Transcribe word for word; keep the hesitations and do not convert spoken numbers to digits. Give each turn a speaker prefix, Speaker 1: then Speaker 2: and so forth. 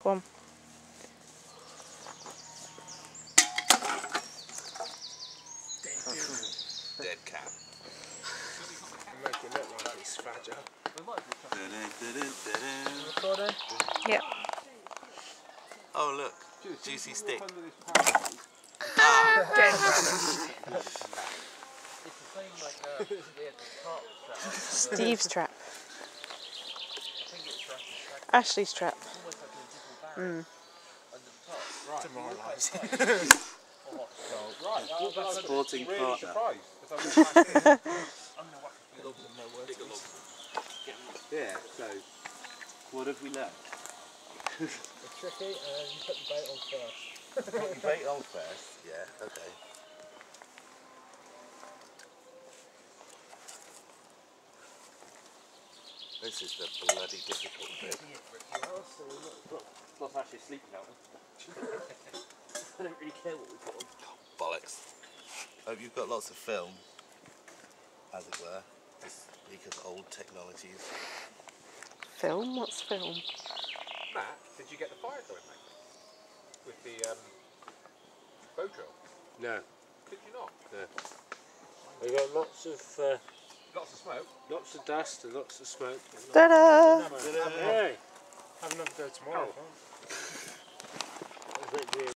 Speaker 1: Go on.
Speaker 2: Dead cat.
Speaker 3: Make it look like it's fragile.
Speaker 2: Recording?
Speaker 1: Yep.
Speaker 2: Oh look, juicy stick.
Speaker 1: Ah, dead. Steve's trap. Ashley's trap. Mm.
Speaker 2: Sporting partner. Yeah, so what have we learned?
Speaker 3: It's tricky, and you put the bait on first.
Speaker 2: Put the bait on first, yeah, okay. This is the bloody difficult bit.
Speaker 4: Not actually sleeping out. I don't really care what we put on.
Speaker 2: Oh, bollocks. Hope you've got lots of film, as it were, to speak of old technologies.
Speaker 1: Film? What's film?
Speaker 3: Matt, did you get the fire going, mate? With the um, bow drill?
Speaker 5: No.
Speaker 3: Did you not?
Speaker 5: No. We got lots of uh,
Speaker 3: Lots of smoke.
Speaker 5: lots of dust and lots of smoke.
Speaker 1: Ta-da!
Speaker 5: Hey,
Speaker 3: Have another go tomorrow.